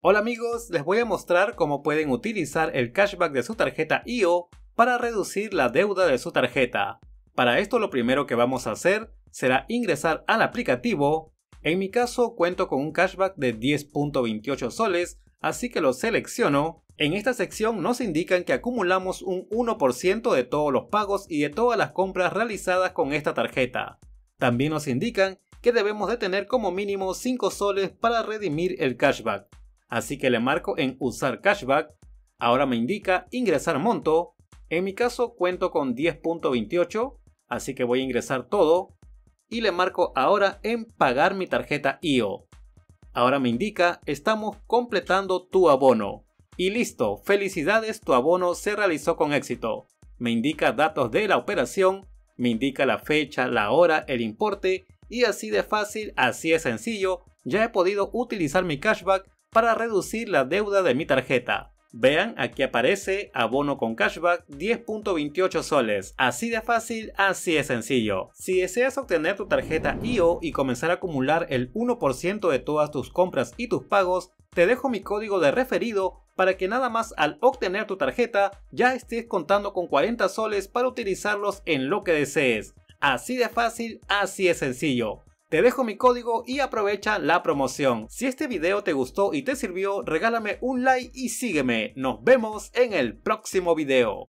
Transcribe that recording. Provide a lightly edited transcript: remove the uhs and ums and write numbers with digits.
Hola amigos, les voy a mostrar cómo pueden utilizar el cashback de su tarjeta IO para reducir la deuda de su tarjeta. Para esto lo primero que vamos a hacer será ingresar al aplicativo. En mi caso cuento con un cashback de 10.28 soles, así que lo selecciono. En esta sección nos indican que acumulamos un 1% de todos los pagos y de todas las compras realizadas con esta tarjeta. También nos indican que debemos de tener como mínimo 5 soles para redimir el cashback. Así que le marco en usar cashback. Ahora me indica ingresar monto. En mi caso cuento con 10.28, así que voy a ingresar todo. Y le marco ahora en pagar mi tarjeta IO. Ahora me indica estamos completando tu abono. Y listo, felicidades, tu abono se realizó con éxito. Me indica datos de la operación, me indica la fecha, la hora, el importe. Y así de fácil, así de sencillo, ya he podido utilizar mi cashback para reducir la deuda de mi tarjeta. Vean, aquí aparece abono con cashback 10.28 soles. Así de fácil, así de sencillo. Si deseas obtener tu tarjeta IO y comenzar a acumular el 1% de todas tus compras y tus pagos, te dejo mi código de referido para que nada más al obtener tu tarjeta ya estés contando con 40 soles para utilizarlos en lo que desees. Así de fácil, así de sencillo. Te dejo mi código y aprovecha la promoción. Si este video te gustó y te sirvió, regálame un like y sígueme. Nos vemos en el próximo video.